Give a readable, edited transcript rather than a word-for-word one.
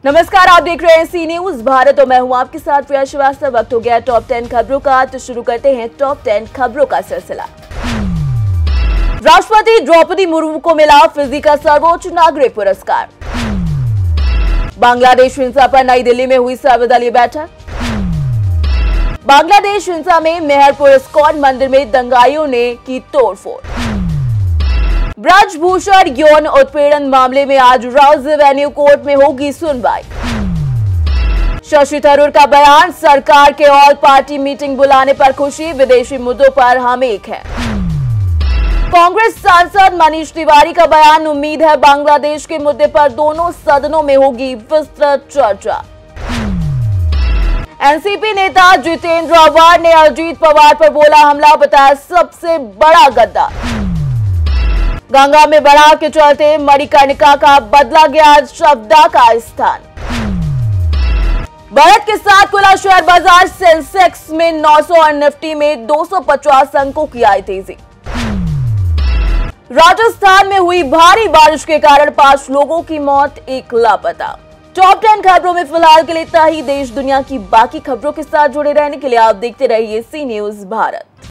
नमस्कार, आप देख रहे हैं सी न्यूज भारत और मैं हूं आपके साथ प्रिया श्रीवास्तव। वक्त हो गया टॉप 10 खबरों का, तो शुरू करते हैं टॉप 10 खबरों का सिलसिला। राष्ट्रपति द्रौपदी मुर्मू को मिला फिजी का सर्वोच्च नागरिक पुरस्कार। बांग्लादेश हिंसा पर नई दिल्ली में हुई सर्वदलीय बैठक। बांग्लादेश हिंसा में मेहरपुर इस्कॉन मंदिर में दंगाइयों ने की तोड़फोड़। ब्रजभूषण यौन उत्पीड़न मामले में आज राउज एवेन्यू कोर्ट में होगी सुनवाई। शशि थरूर का बयान, सरकार के ऑल पार्टी मीटिंग बुलाने पर खुशी, विदेशी मुद्दों पर हम एक हैं। कांग्रेस सांसद मनीष तिवारी का बयान, उम्मीद है बांग्लादेश के मुद्दे पर दोनों सदनों में होगी विस्तृत चर्चा। एनसीपी नेता जितेंद्र आव्हाड ने अजित पवार पर बोला हमला, बताया सबसे बड़ा गद्दार। गंगा में बढ़ाव के चलते मणिकर्णिका का बदला गया शवदा का स्थान। बढ़त के साथ खुला शेयर बाजार, सेंसेक्स में 900 और निफ्टी में 250 अंकों की आई तेजी। राजस्थान में हुई भारी बारिश के कारण 5 लोगों की मौत, 1 लापता। टॉप 10 खबरों में फिलहाल के लिए इतना ही। देश दुनिया की बाकी खबरों के साथ जुड़े रहने के लिए आप देखते रहिए सी न्यूज भारत।